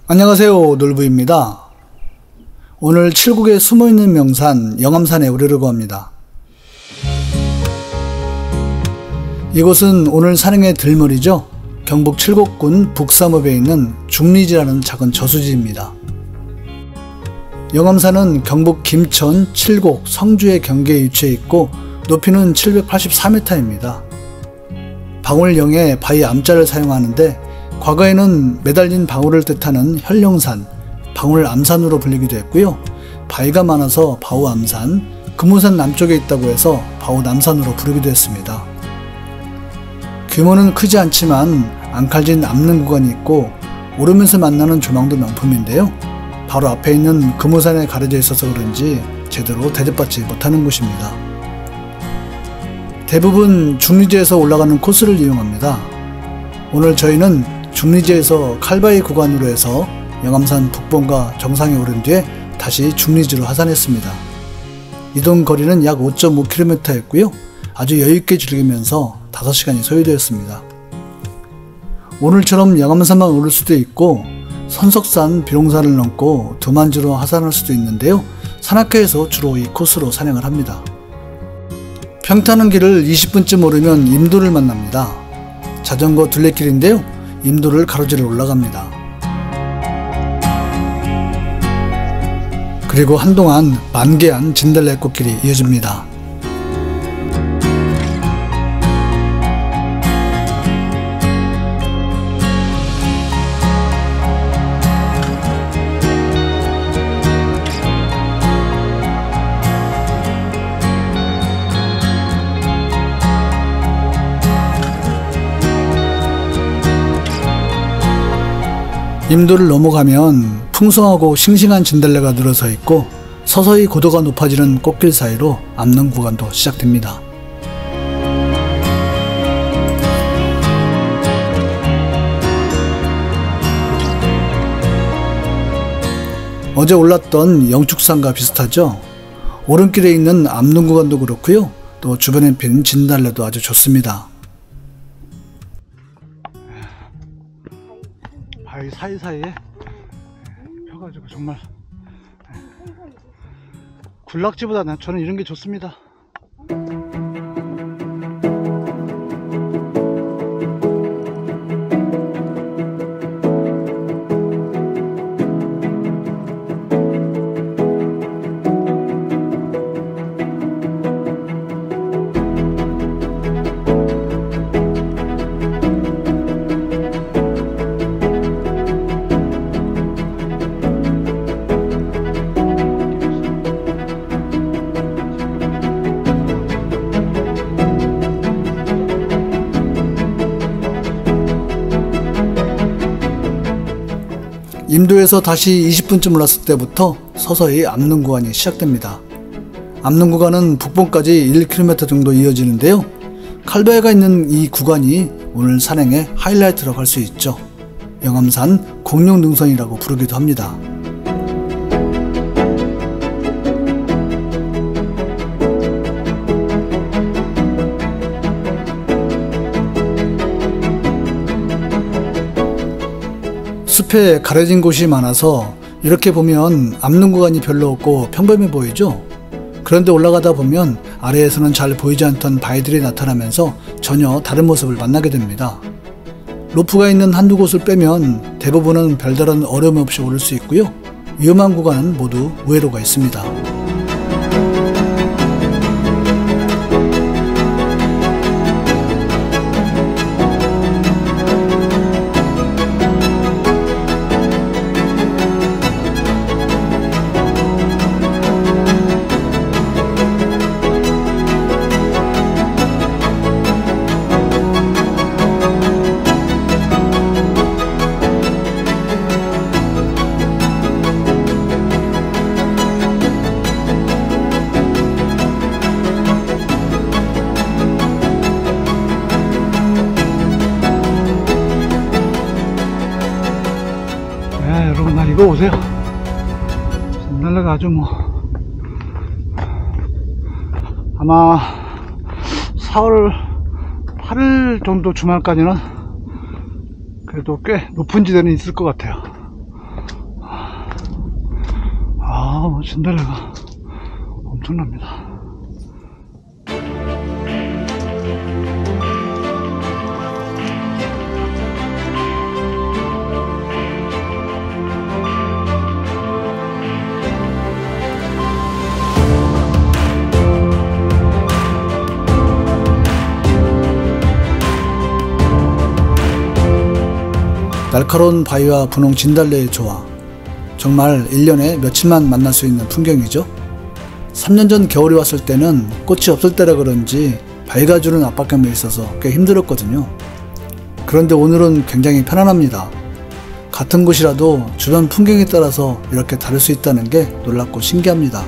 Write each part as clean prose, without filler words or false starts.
안녕하세요, 놀부입니다. 오늘 칠곡에 숨어있는 명산 영암산에 오르려고 합니다. 이곳은 오늘 산행의 들머리죠. 경북 칠곡군 북삼읍에 있는 중리지라는 작은 저수지입니다. 영암산은 경북 김천, 칠곡, 성주의 경계에 위치해 있고 높이는 784m입니다. 방울영에 바위 암자를 사용하는데 과거에는 매달린 방울을 뜻하는 혈령산, 방울암산으로 불리기도 했고요. 바위가 많아서 바우암산, 금우산 남쪽에 있다고 해서 바우남산으로 부르기도 했습니다. 규모는 크지 않지만 앙칼진 암릉 구간이 있고 오르면서 만나는 조망도 명품인데요. 바로 앞에 있는 금우산에 가려져 있어서 그런지 제대로 대접받지 못하는 곳입니다. 대부분 중리지에서 올라가는 코스를 이용합니다. 오늘 저희는 중리지에서 칼바위 구간으로 해서 영암산 북봉과 정상에 오른 뒤에 다시 중리지로 하산했습니다. 이동 거리는 약 5.5km였고요. 아주 여유있게 즐기면서 5시간이 소요되었습니다. 오늘처럼 영암산만 오를 수도 있고 선석산, 비룡산을 넘고 두만주로 하산할 수도 있는데요. 산악회에서 주로 이 코스로 산행을 합니다. 평타는 길을 20분쯤 오르면 임도를 만납니다. 자전거 둘레길인데요. 임도를 가로지르 올라갑니다. 그리고 한동안 만개한 진달래 꽃길이 이어집니다. 임도를 넘어가면 풍성하고 싱싱한 진달래가 늘어서 있고 서서히 고도가 높아지는 꽃길 사이로 암릉 구간도 시작됩니다. 어제 올랐던 영축산과 비슷하죠. 오른길에 있는 암릉 구간도 그렇고요. 또 주변에 핀 진달래도 아주 좋습니다. 바위 사이사이에 펴가지고 정말 군락지보다 저는 이런 게 좋습니다. 임도에서 다시 20분쯤 올랐을 때부터 서서히 암릉 구간이 시작됩니다. 암릉 구간은 북봉까지 1km 정도 이어지는데요. 칼바위가 있는 이 구간이 오늘 산행의 하이라이트라고 할 수 있죠. 영암산 공룡능선이라고 부르기도 합니다. 숲에 가려진 곳이 많아서 이렇게 보면 암릉 구간이 별로 없고 평범해 보이죠? 그런데 올라가다 보면 아래에서는 잘 보이지 않던 바위들이 나타나면서 전혀 다른 모습을 만나게 됩니다. 로프가 있는 한두 곳을 빼면 대부분은 별다른 어려움 없이 오를 수 있고요. 위험한 구간은 모두 우회로가 있습니다. 여러분 날 이거 오세요. 진달래가 아주 아마 4월 8일 정도 주말까지는 그래도 꽤 높은 지대는 있을 것 같아요. 진달래가 엄청납니다. 날카로운 바위와 분홍 진달래의 조화, 정말 1년에 며칠만 만날 수 있는 풍경이죠. 3년 전 겨울이 왔을 때는 꽃이 없을 때라 그런지 바위가 주는 압박감이 있어서 꽤 힘들었거든요. 그런데 오늘은 굉장히 편안합니다. 같은 곳이라도 주변 풍경에 따라서 이렇게 다를 수 있다는 게 놀랍고 신기합니다.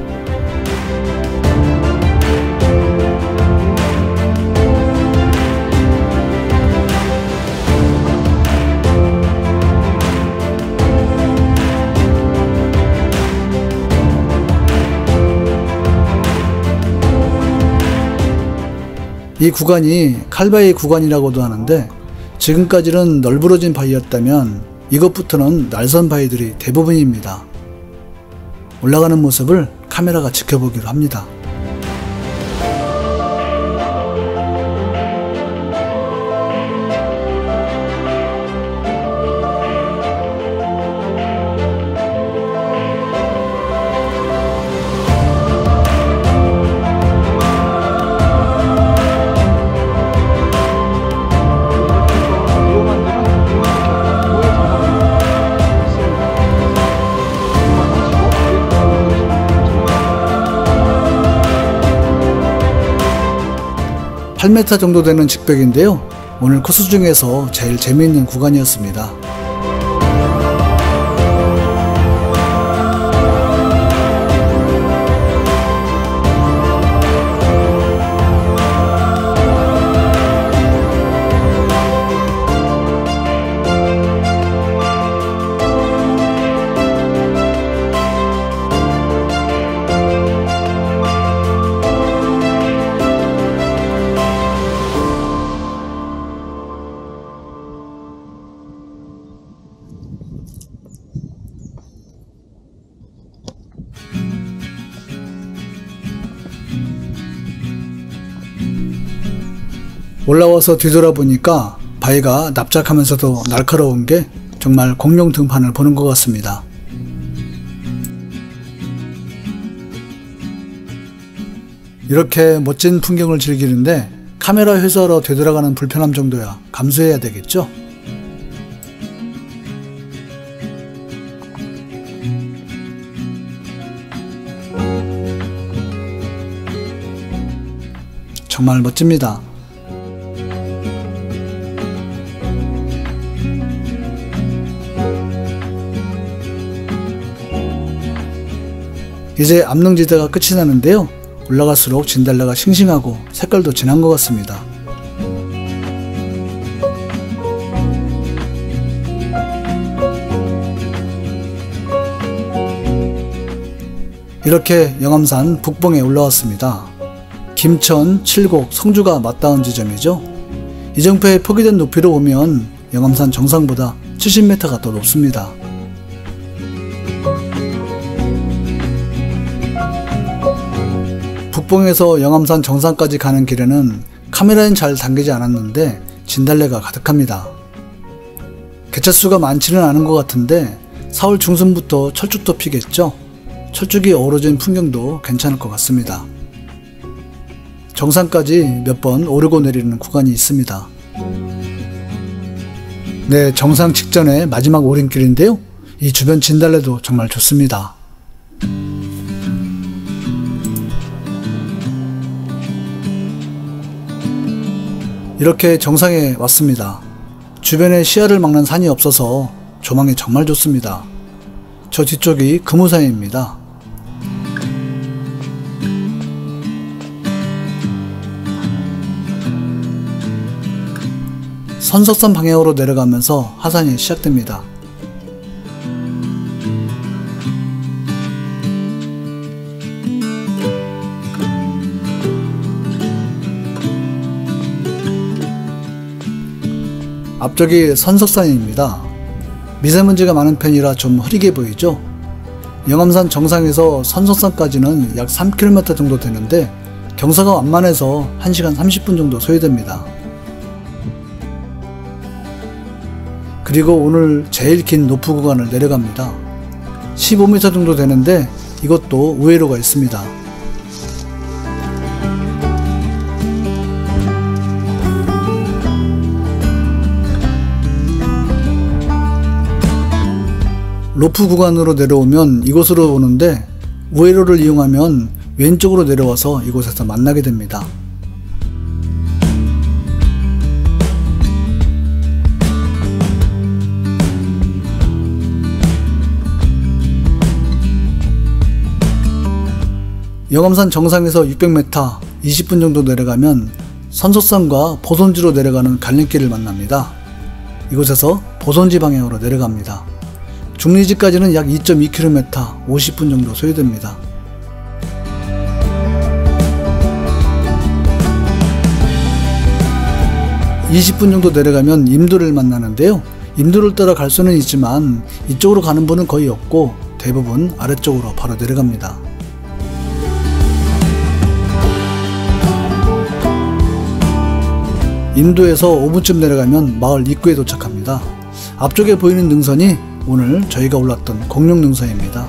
이 구간이 칼바위 구간이라고도 하는데, 지금까지는 널브러진 바위였다면 이것부터는 날선 바위들이 대부분입니다. 올라가는 모습을 카메라가 지켜보기로 합니다. (8m) 8m 정도 되는 직벽인데요. 오늘 코스 중에서 제일 재미있는 구간이었습니다. 올라와서 뒤돌아보니까 바위가 납작하면서도 날카로운 게 정말 공룡 등판을 보는 것 같습니다. 이렇게 멋진 풍경을 즐기는데 카메라 회사로 되돌아가는 불편함 정도야 감수해야 되겠죠? 정말 멋집니다. 이제 암릉지대가 끝이 나는데요. 올라갈수록 진달래가 싱싱하고 색깔도 진한 것 같습니다. 이렇게 영암산 북봉에 올라왔습니다. 김천, 칠곡, 성주가 맞닿은 지점이죠. 이정표에 포기된 높이로 오면 영암산 정상보다 70m가 더 높습니다. 북봉에서 영암산 정상까지 가는 길에는 카메라엔 잘 담기지 않았는데 진달래가 가득합니다. 개체수가 많지는 않은 것 같은데 4월 중순부터 철쭉도 피겠죠. 철쭉이 어우러진 풍경도 괜찮을 것 같습니다. 정상까지 몇 번 오르고 내리는 구간이 있습니다. 네, 정상 직전에 마지막 오름길인데요. 이 주변 진달래도 정말 좋습니다. 이렇게 정상에 왔습니다. 주변에 시야를 막는 산이 없어서 조망이 정말 좋습니다. 저 뒤쪽이 금우산입니다. 선석산 방향으로 내려가면서 하산이 시작됩니다. 앞쪽이 선석산입니다. 미세먼지가 많은 편이라 좀 흐리게 보이죠? 영암산 정상에서 선석산까지는 약 3km 정도 되는데 경사가 완만해서 1시간 30분 정도 소요됩니다. 그리고 오늘 제일 긴 노프 구간을 내려갑니다. 15m 정도 되는데 이것도 우회로가 있습니다. 로프 구간으로 내려오면 이곳으로 오는데 우회로를 이용하면 왼쪽으로 내려와서 이곳에서 만나게 됩니다. 영암산 정상에서 600m, 20분 정도 내려가면 선소산과 보선지로 내려가는 갈림길을 만납니다. 이곳에서 보선지 방향으로 내려갑니다. 중리지까지는 약 2.2km, 50분 정도 소요됩니다. (20분) 정도 내려가면 임도를 만나는데요. 임도를 따라 갈 수는 있지만 이쪽으로 가는 분은 거의 없고 대부분 아래쪽으로 바로 내려갑니다. 임도에서 5분쯤 내려가면 마을 입구에 도착합니다. 앞쪽에 보이는 능선이 오늘 저희가 올랐던 공룡 능선입니다.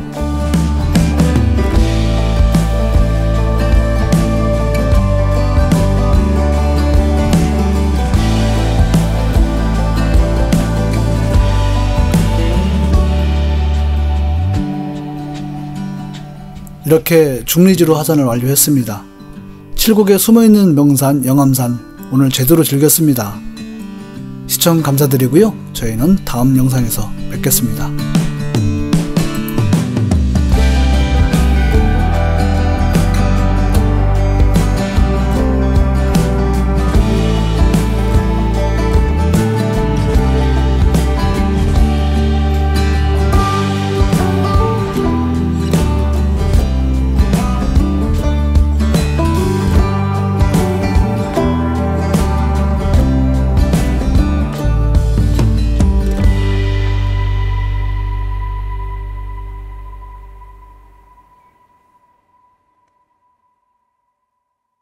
이렇게 중리지로 하산을 완료했습니다. 칠곡에 숨어있는 명산 영암산 오늘 제대로 즐겼습니다. 시청 감사드리고요. 저희는 다음 영상에서 뵙겠습니다.